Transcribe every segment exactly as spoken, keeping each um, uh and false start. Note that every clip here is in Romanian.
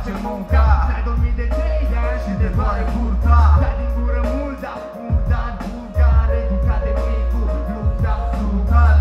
face munca. N-ai dormit de trei ani și te doare burta. Dai din gură mult, dar murdar, vulgar, educat de micu, lupta brutal.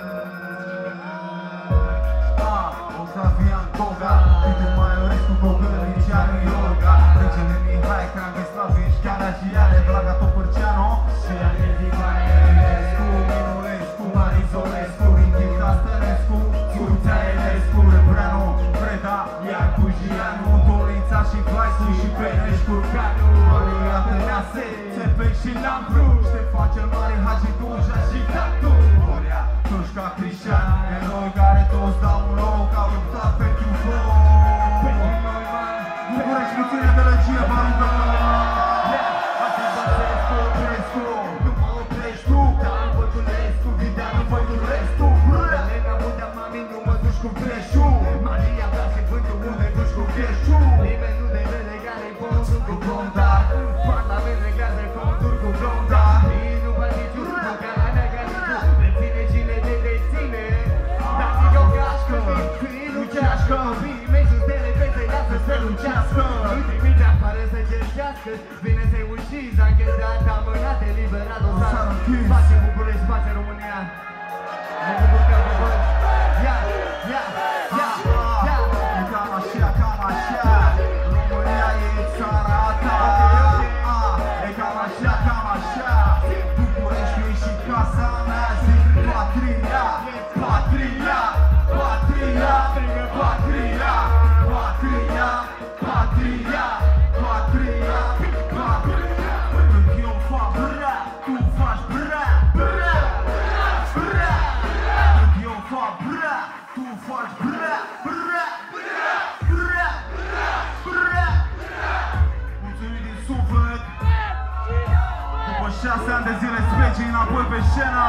Ah, Octavian Goga, Titu Maiorescu, Cogălii și are yoga. Regele Mihai, Crangheslavici, Chiara și are Vlaga Topârceanu și are Divane Eminescu, Minulescu, Marizolescu, Rinchita Stănescu, Curțea Elescu, Rebreanu, Preda, Iancu, Gianu, Dolița și Vlaisu și Peneș Curcanu, Maria Tănease, Țepec și Lampru, Ștefan cel Mare, Hagi Duja și Tatu, Horia, Tușca Cristian, eroi care toți dau un loc, au luptat pentru foc. Pentru noi, man, București, nu ține de lăgie, vă rugăm. Asta-i Băsescu, Crescu, nu mă oprești tu, Dan Bătulescu, Videanu, Văidu, restul. Elena Budea, mami, nu mă duci cu creșu. Maria vrea și vântul, unde duci cu creșu. Nimeni nu de relegare, fondul cu blonda. Parlament reglează fondul cu blonda. Ei nu va niciun, măcar la nega niciun. Reține cine te deține. Dați-i o gașcă, fii nu ceașcă. Fiii mei sunt televeze, lasă să lucească. Nu-i trimite afară să cercească. Vine să-i ucizi, anchetat, amânat, eliberat, dosar. Face București, face România. Mă bucur că vă văd. Ia, ia, ia, ia. E cam așa, cam așa. România e țara ta. E cam așa, cam așa. București e și casa mea. Zic patria, patria, patria, patria, patria, patria, patria, patria. Când eu fac bra, tu faci bra, bra, bra. Când eu fac bra, tu faci bra, bra, bra, bra, bra. Mulțumim din suflet. După șase ani de zile specii înapoi pe scenă.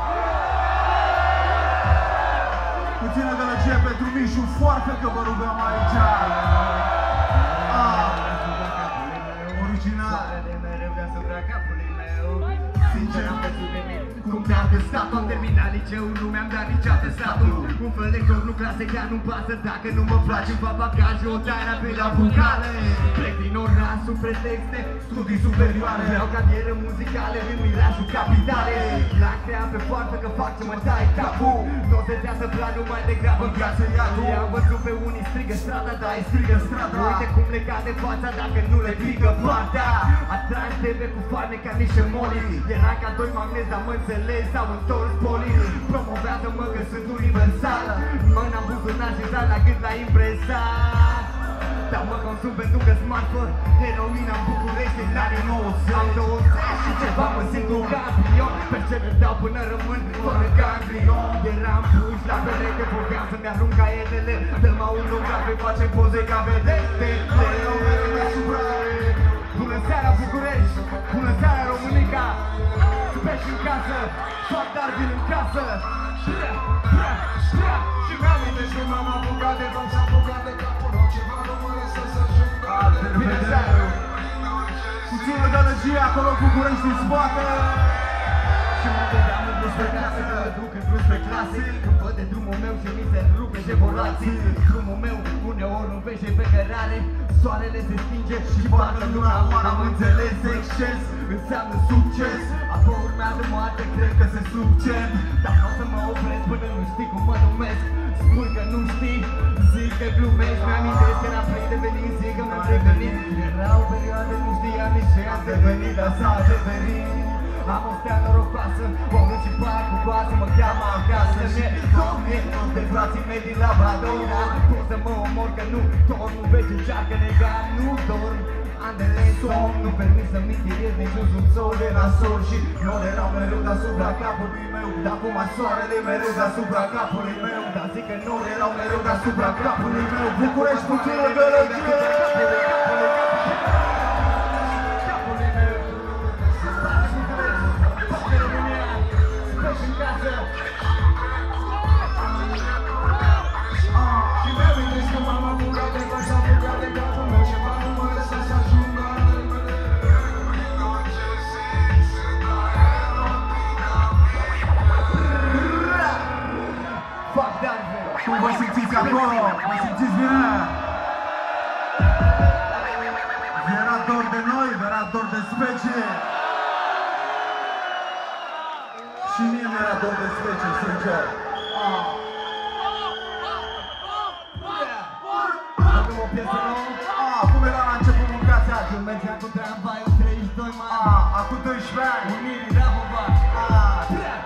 Puțină gălăgie pentru Mișu Foarfă, că vă rugăm aici. Ah, original. Sincer, cum te-am testat, am terminat liceul, nu mi-am dat nici atestatul. Un fel de cor, nu clase, chiar nu-mi pasă dacă nu mă place. Îmi fac bagajul, o tai rapid la vocale. Plec din oraș sub pretexte, studii superioare. Vreau carieră muzicale, în mirajul capitale. L-am creat pe foarfă că fac ce mă tai capul. Nu se treasă planul, mai degrabă în viață iadul. I-am văzut pe unii strigă strada, dar îi strigă strada. Uite cum le cade fața dacă nu le pică partea. Atragi T V cu farme ca niște moli. Era ca doi magnezi, dar mă înțeles, s-au întors polii. Promovează-mă că sunt universal. Mâna în buzunar și zar la gât la impresar. Dar mă consum pentru că smartphone. Heroina în București în anii nouăzeci. Am douăzeci și ceva, mă simt un campion. Pe ce le dau până rămân fără ganglion. Eram puși la pereche, vorbeam să-mi arunc caietele. Dă-mi un autograf, face poze ca vedete. Bună seara București, bună seara Românica. Speși în casă, fac Darvin în casă. Ștrea, ștrea, ștrea. Și mi-amintesc că m-am apucat de tot, s-a apucat de capul meu. Ceva nu mă lăsă să ajung. Bine seara. Puțină gălăgie acolo în București în spate. Și mă vedeam în plus pe clasă, că mă duc în plus pe clase. Când văd de drumul meu și mi se rupe șevolații. Drumul meu uneori nu vește pe cărare. Soarele se stinge și parcă luna amară. Am înțeles, exces înseamnă succes. Apoi urmează moarte, cred că se succed. Dar nu o să mă opresc până nu știi cum mă numesc. Spui că nu știi, zic că glumești. Mi-amintesc că eram plin de venit, zic că m-am revenit. Era o perioadă, nu știam nici ce am devenit, dar s-a adeverit. Am o stea norocoasă, o municipal cu coasă, mă cheamă acasă. Mi-e domne, de frații mei din Labradora. Poți să mă omor că nu dorm, nu vezi încearcă nega, nu dorm. Andele somn, nu permis să-mi tirez niciun subsol de la sol. Și nori erau mereu deasupra capului meu. Dar acum soarele mereu deasupra capului meu. Dar zic că nori erau mereu deasupra capului meu. București puțină gălăgie. Cum vă simțiți acolo? Vă simțiți bine? Era dor de noi, era dor de specie. Și mie mi-era dor de specie, sincer. Ah. Acum o piesă nouă. Ah, cum era la început mâncați azi? Mergeam cu tramvaiul treizeci și doi mai. Ah, acum doisprezece ani. Unirii Rahova. Ah,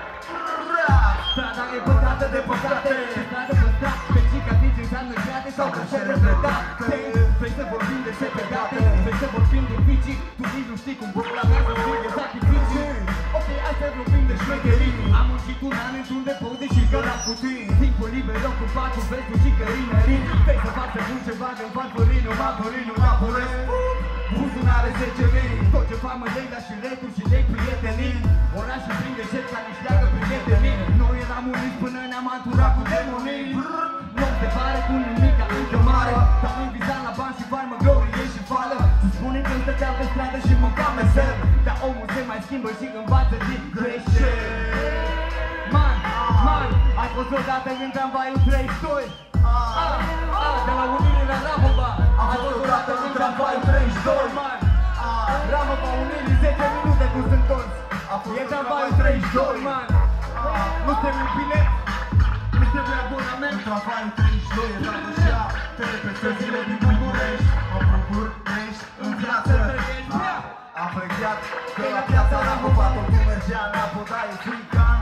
Strada e pătată de păcate. Stradă pe strat, pe cicatrici înseamnă grate sau greșeli repredate. Vrei să vorbim de sepegate, vrei să vorbim de vicii. Tu nici nu știi cum pula mea să fie de sacrificii. Ok, hai să vorbim de șmecherii. Am muncit un an într-un depozit și cărat puțin. Timpul liber ocupat cu vestul și cărinării. Vrei să faci să pun ceva de-n farfurii, nu mapurii, nu mapuresc. Buzunare zece mii. Tot ce fac mă lei, dar și lecuri și lei prietenii. Orașul plin de șerpi care își leagă prietenii. Noi eram uniți până ne-am anturat cu demonii. Noapte pare cu nimica încă mare. Dar nu-i vizam la bani și bani, mă glorie și fală. Se spune că stăteam pe stradă și mâncam mesel. Dar omul se mai schimbă și învață din greșeli. Man, man, ai fost odată în tramvaiul treizeci și doi. Ah, ah, de la Unirii la Rahova. Am fost odată în tramvaiul treizeci și doi. Man, Rahova, Unirii, zece minute cum sunt toți. E tramvaiul treizeci și doi, man. Nu trebuie bilet, nu trebuie abonament. În tramvaiul treizeci și doi eram deja tele pe străzile din București. Mă București în viață. Am plecat că la piața Rahova totul mergea în apă, dar e frican.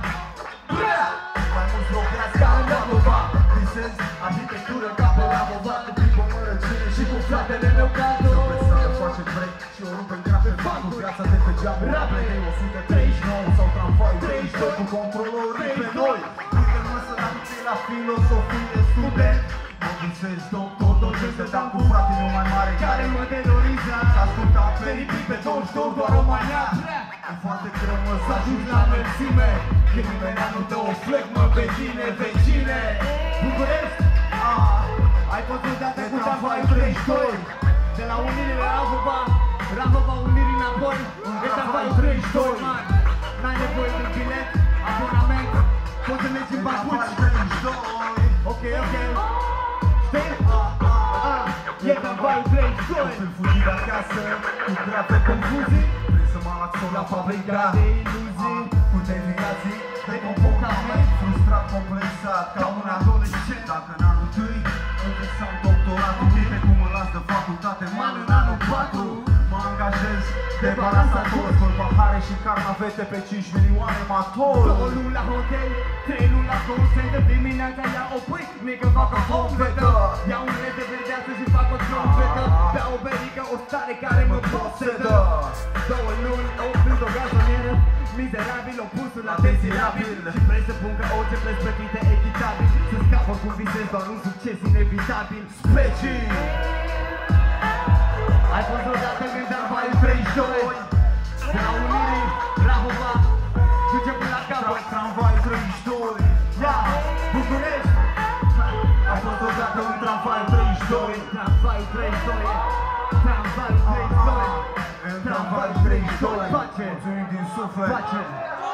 Mai mulți locuiască în Rahova. Visez arhitectură ca pe Rahova. Cu pipă mărăcine și cu fratele meu cadou. Să presa să face break și o rupe în cap pe banul. Viața de pe geamă, Rapele o sută treizeci și nouă sau tramvaiul treizeci și doi cu controlorii pe noi. Uite-mă să l-am la filosofie student. Mă visez doctor, doctor, stăteam cu fratele meu mai mare Care mă teroriza. S-asculta peripii pe douăzeci și doi, doar România. E foarte greu mă să ajungi la înălțime. Când nimeni nu dă o flegmă pe tine, vecine. București, Ah, ai fost odată cu tramvaiul treizeci și doi. De la Unirii la Rahova, Rahova, Unirii înapoi. E tramvaiul treizeci și doi, man. N-ai nevoie de bilet, abonament. Poți să mergi în tramvaiul papuci. treizeci și doi. Ok, ok. Știi? Ah, e tramvaiul treizeci și doi. Sunt fugit de acasă, cu grave confuzii. Vrei să mă laxo la fabrica de iluzii. Cu deviații de comportament. Frustrat, complexat, ca un adolescent. Dacă în anul întâi învățam doctoratul, uite cum mă las de facultate, man în anul patru. Mă angajez de balansator, scol pahare și carnavete pe cinci milioane mator. Două luni la hotel, trei luni la call center. Dimineața ia o pâi, mică fac o trompetă. Iau un rez de verdeață și fac o trompetă. Beau o berică, o stare care mă posedă. Două luni, oprind o gazonieră. Mizerabil, opusul la dezirabil. Și vrei să pun că orice preț plătite echitabil. Să scap oricum visez doar un succes inevitabil. Specii! Ai fost odată în tramvaiul treizeci și doi. De la Unirii, Rahova, duce până la capăt. Tramvaiul treizeci și doi. Ia, București. Ai fost odată în tramvaiul treizeci și doi. Tramvaiul treizeci și doi. Tramvaiul treizeci și doi. În tramvaiul treizeci și doi. Face, Mulțumim din suflet. face.